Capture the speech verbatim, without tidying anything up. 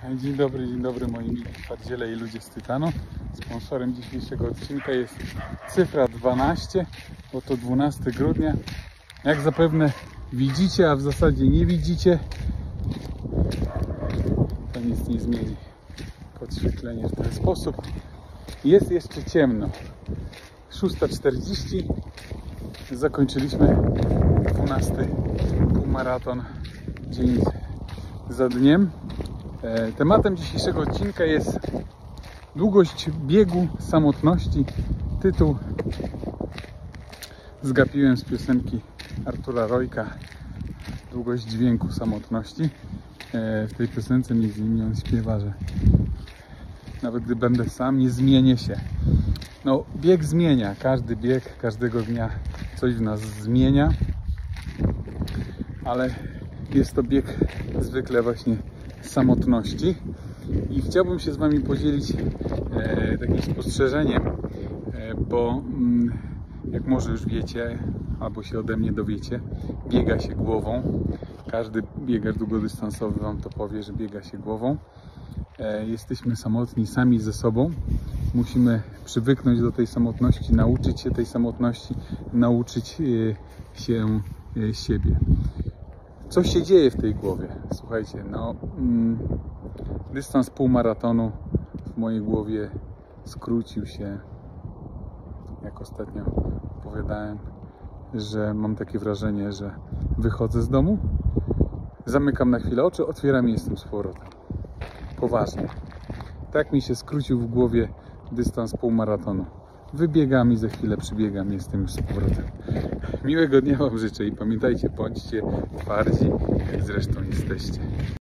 Dzień dobry, dzień dobry moi mili twardziele i ludzie z Tytanu. Sponsorem dzisiejszego odcinka jest cyfra dwanaście, bo to dwunastego grudnia. Jak zapewne widzicie, a w zasadzie nie widzicie, to nic nie zmieni podświetlenie w ten sposób. Jest jeszcze ciemno. szósta czterdzieści. Zakończyliśmy dwunasty półmaraton dzień za dniem. Tematem dzisiejszego odcinka jest długość biegu samotności. Tytuł zgapiłem z piosenki Artura Rojka, Długość dźwięku samotności. W tej piosence między innymi on śpiewa, że nawet gdy będę sam, nie zmienię się. No, bieg zmienia, każdy bieg, każdego dnia coś w nas zmienia, ale jest to bieg zwykle właśnie samotności i chciałbym się z Wami podzielić e, takim spostrzeżeniem, e, bo mm, jak może już wiecie, albo się ode mnie dowiecie, biega się głową. Każdy biegacz długodystansowy Wam to powie, że biega się głową. E, jesteśmy samotni sami ze sobą. Musimy przywyknąć do tej samotności, nauczyć się tej samotności, nauczyć e, się e, siebie. Co się dzieje w tej głowie? Słuchajcie, no mm, dystans półmaratonu w mojej głowie skrócił się, jak ostatnio opowiadałem, że mam takie wrażenie, że wychodzę z domu, zamykam na chwilę oczy, otwieram i jestem z powrotem. Poważnie. Tak mi się skrócił w głowie dystans półmaratonu. Wybiegam i za chwilę przybiegam, jestem już z powrotem. Miłego dnia Wam życzę i pamiętajcie, bądźcie twardzi, jak zresztą jesteście.